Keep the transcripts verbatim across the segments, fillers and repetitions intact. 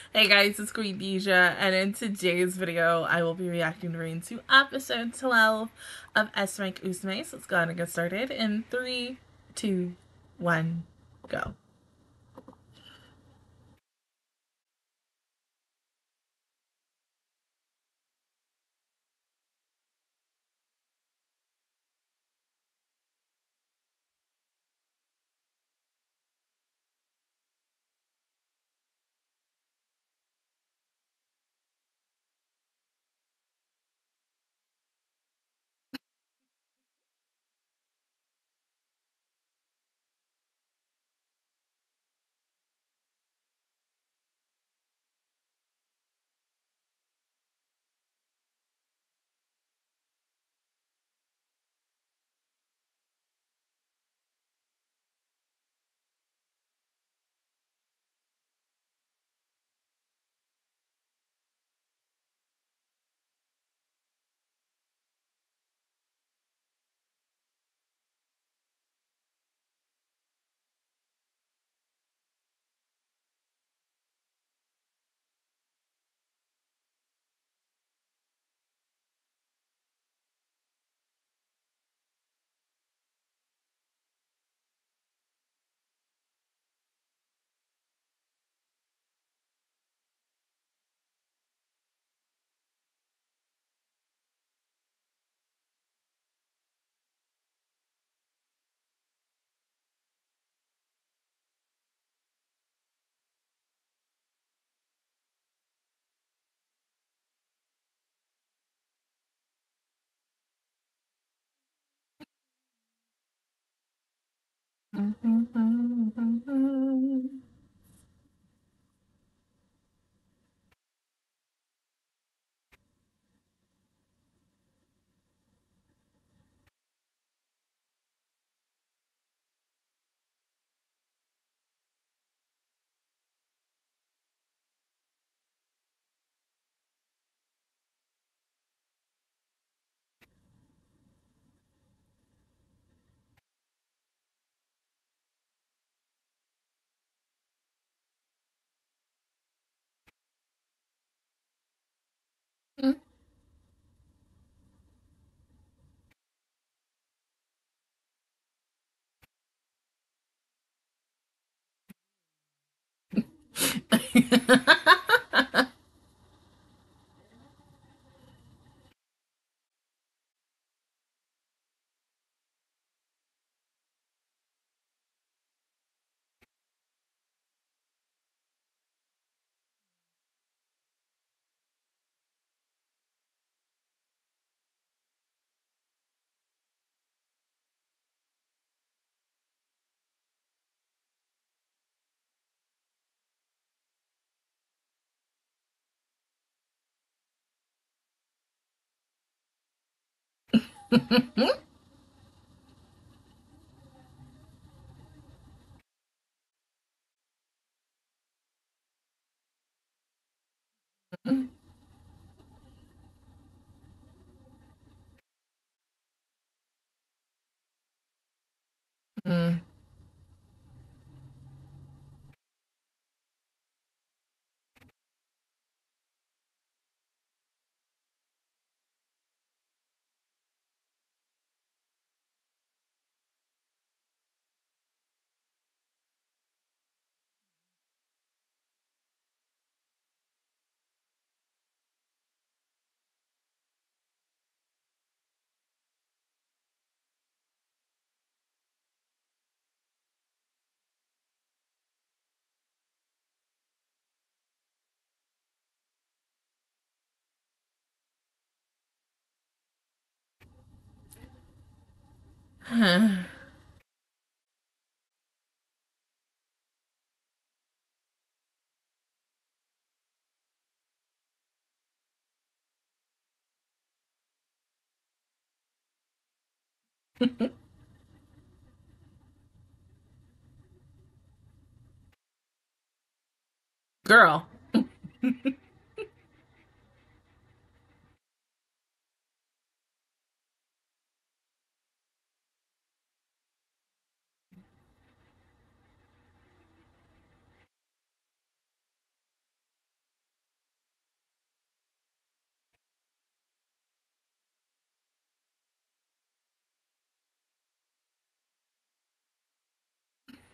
Hey guys, it's Queen Deja, and in today's video, I will be reacting to episode twelve of S Rank Usume. So let's go ahead and get started in three, two, one, go. Girl.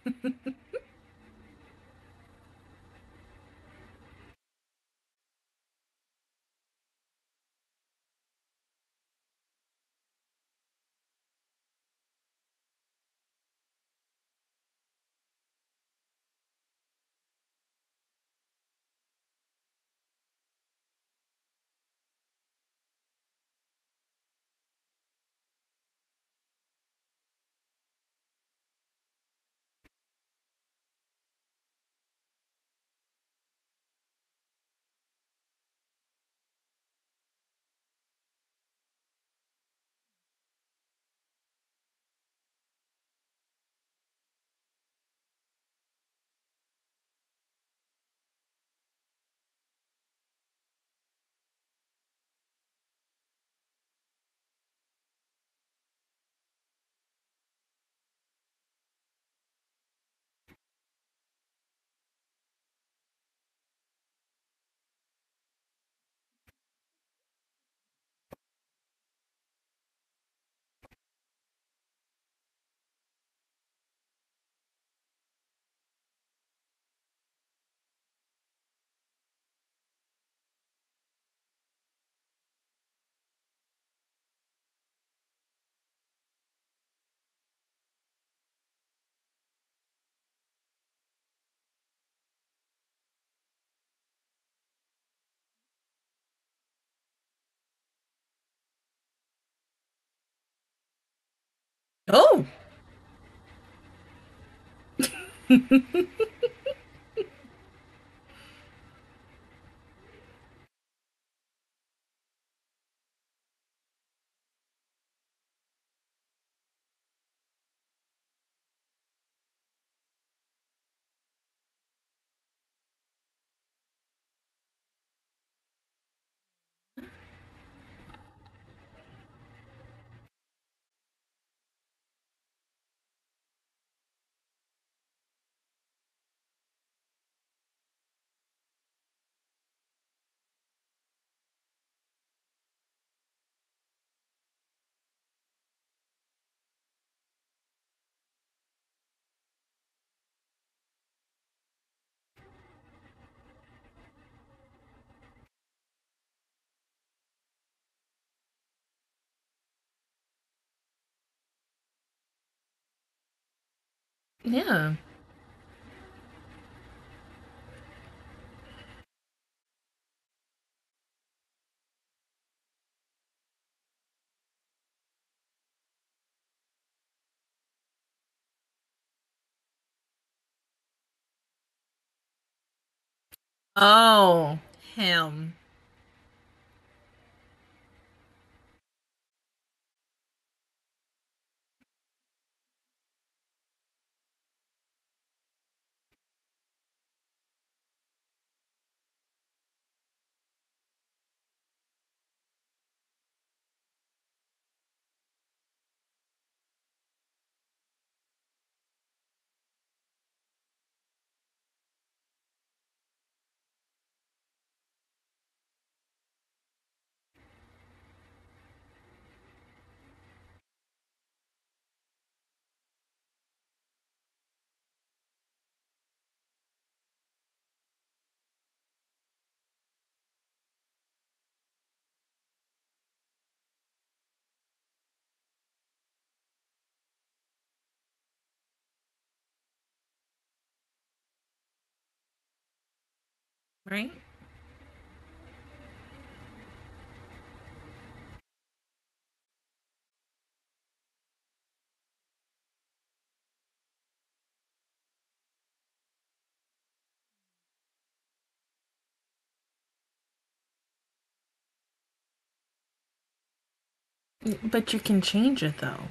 Oh. Yeah. Oh, him. Right? But you can change it though.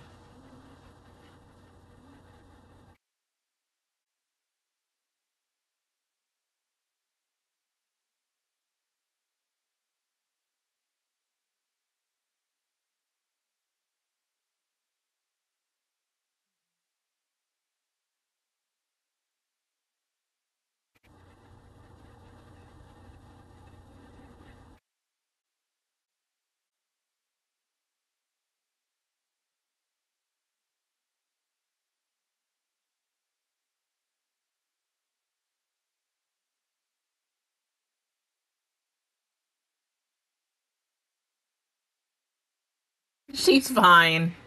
She's fine.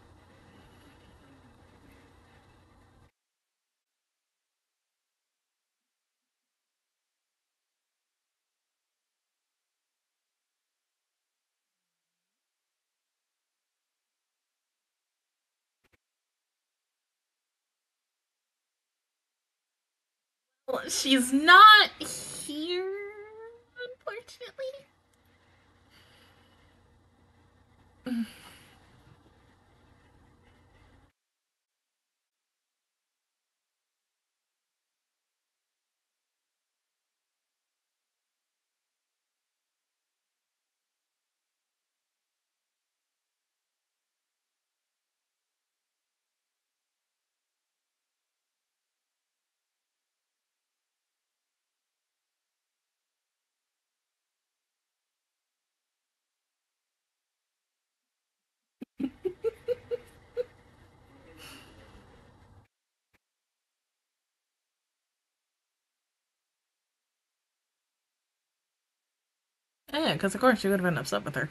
Well, she's not here, unfortunately. Yeah, because of course she would have been upset with her.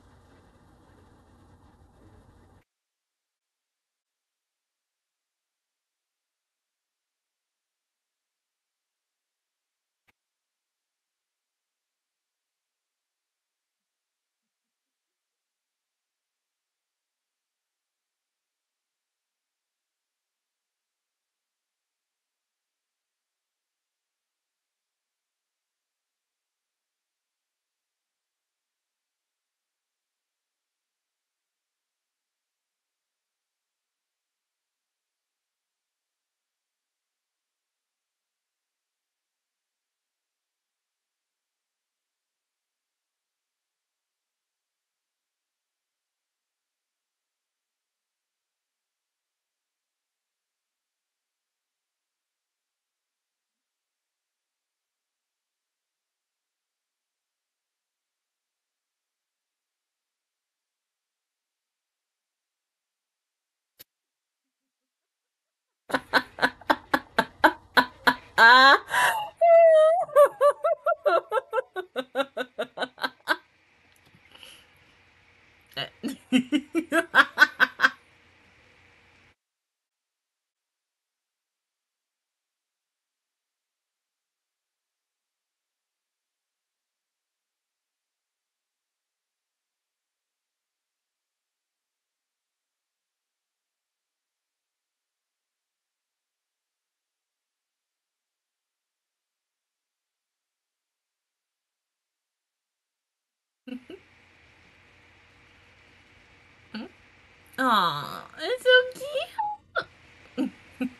Ah. Aw, it's so cute.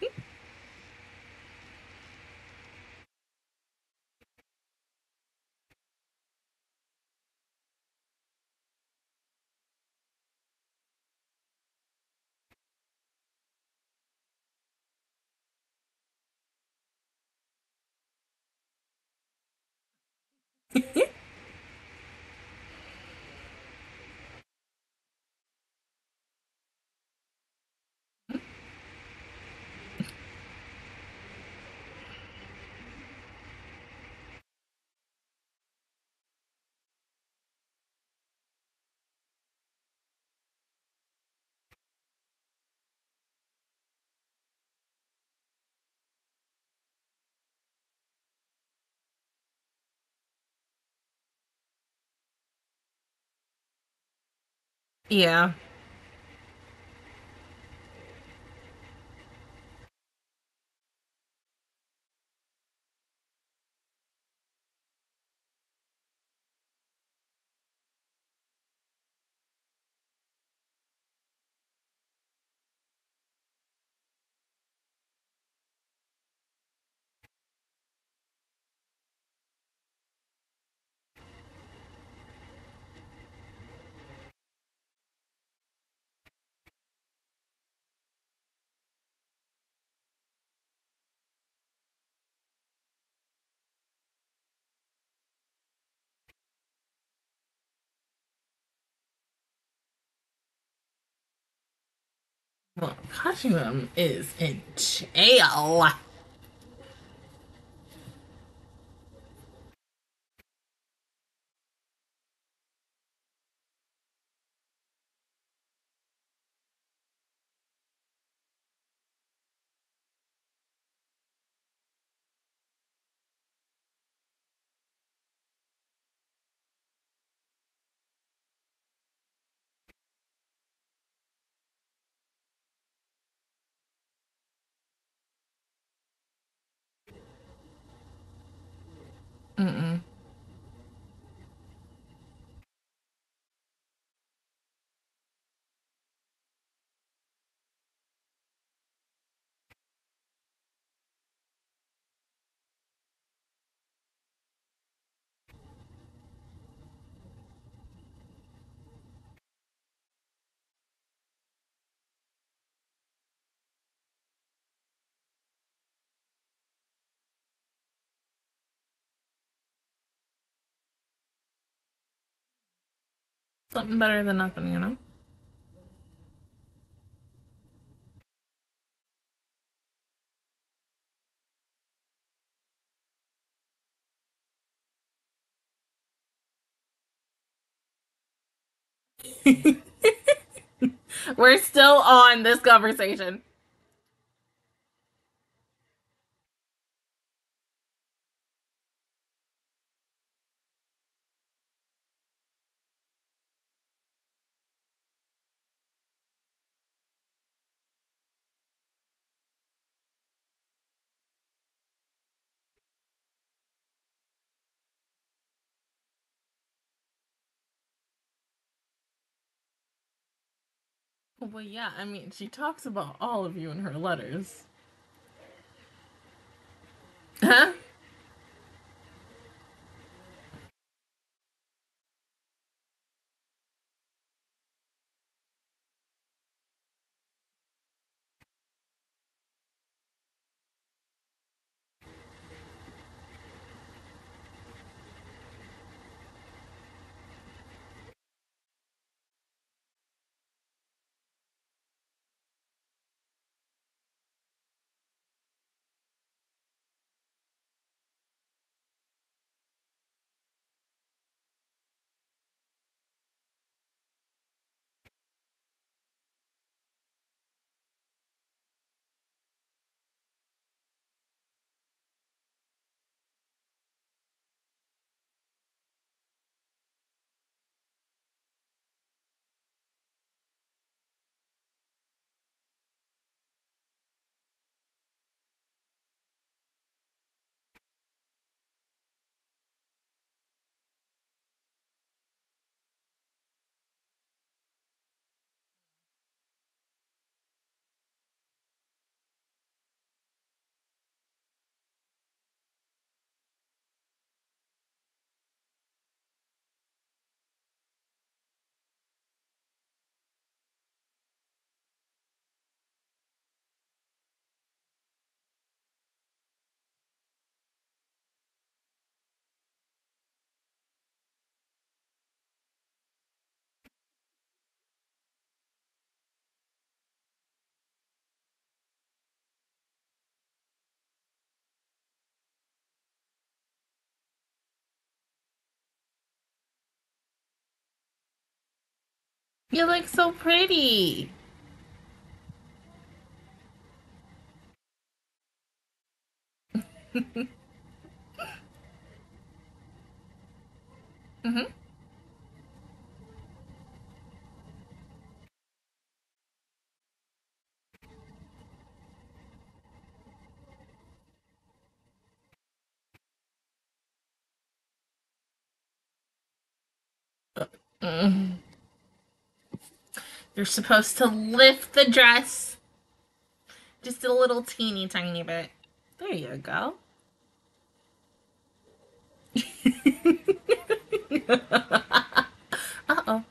Yeah. Well, Kashimum is in jail. Something better than nothing, you know? We're still on this conversation. Well, yeah, I mean, she talks about all of you in her letters. Huh? You look so pretty. Hmm. Mm. You're supposed to lift the dress just a little teeny tiny bit. There you go. Uh-oh.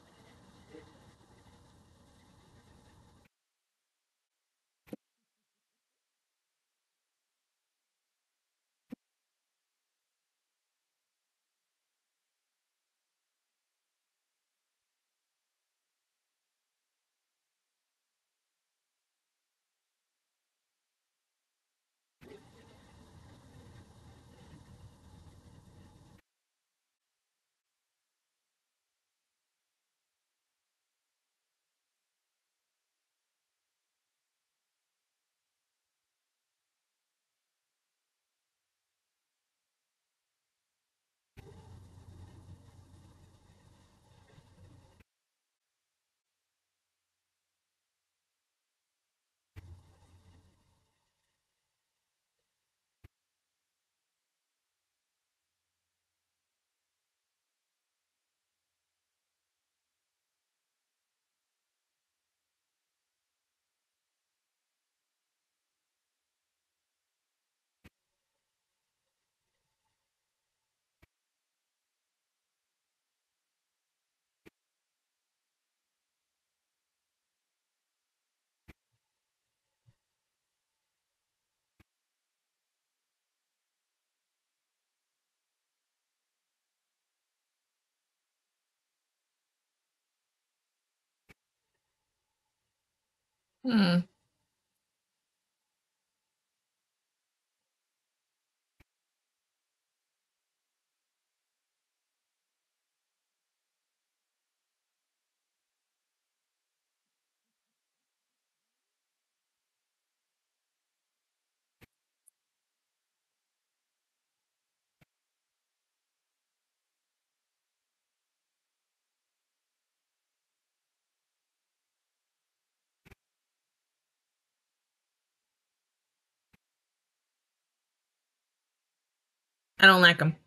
Hmm. I don't like him.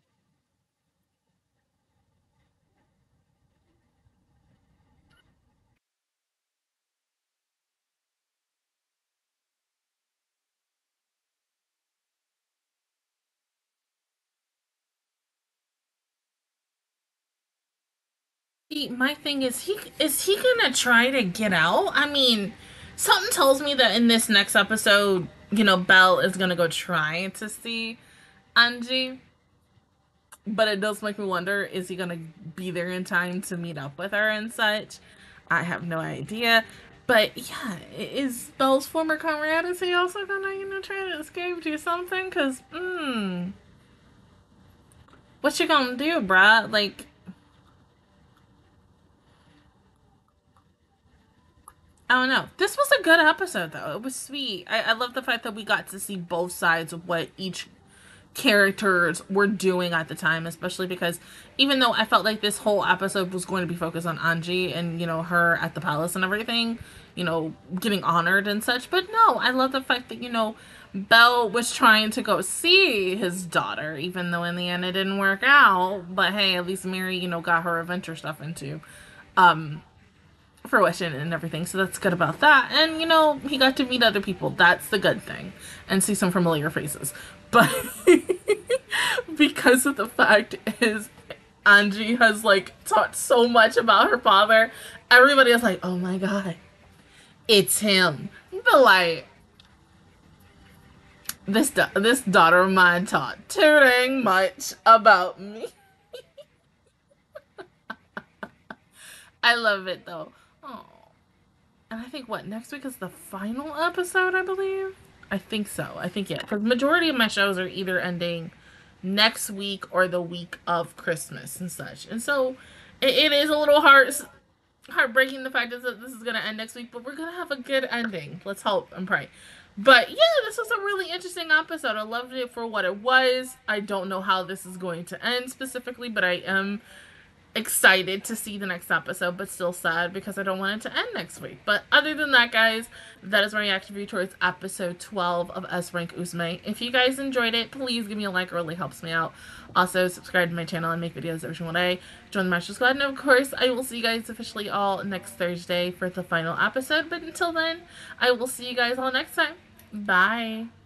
He, my thing is, he is he gonna try to get out? I mean, something tells me that in this next episode, you know, Belle is gonna go try to see Angie. But it does make me wonder, is he gonna be there in time to meet up with her and such? I have no idea. But yeah, is Belle's former comrade, is he also gonna, you know, try to escape, do something? Cause, hmm, what you gonna do, bruh? Like, I don't know. This was a good episode, though. It was sweet. I, I love the fact that we got to see both sides of what each characters were doing at the time, especially because even though I felt like this whole episode was going to be focused on Angie and, you know, her at the palace and everything, you know, getting honored and such, but no, I love the fact that, you know, Belle was trying to go see his daughter, even though in the end it didn't work out. But hey, at least Mary, you know, got her adventure stuff into um fruition and everything, so that's good about that. And you know, he got to meet other people, that's the good thing, and see some familiar faces. But because of the fact is Angie has like taught so much about her father, everybody is like, oh my god, it's him. But like, this da- this daughter of mine taught too dang much about me. I love it though. Oh. And I think what next week is the final episode, I believe. I think so. I think yeah, because majority of my shows are either ending next week or the week of Christmas and such. And so it, it is a little heart heartbreaking the fact is that this is gonna end next week, but we're gonna have a good ending. Let's hope and pray. But yeah, this was a really interesting episode. I loved it for what it was. I don't know how this is going to end specifically, but I am excited to see the next episode, but still sad because I don't want it to end next week. But other than that, guys, that is my reaction review towards episode twelve of S Rank Uzume. If you guys enjoyed it, please give me a like. It really helps me out. Also, subscribe to my channel and make videos every single day. Join the Master Squad. And of course, I will see you guys officially all next Thursday for the final episode. But until then, I will see you guys all next time. Bye.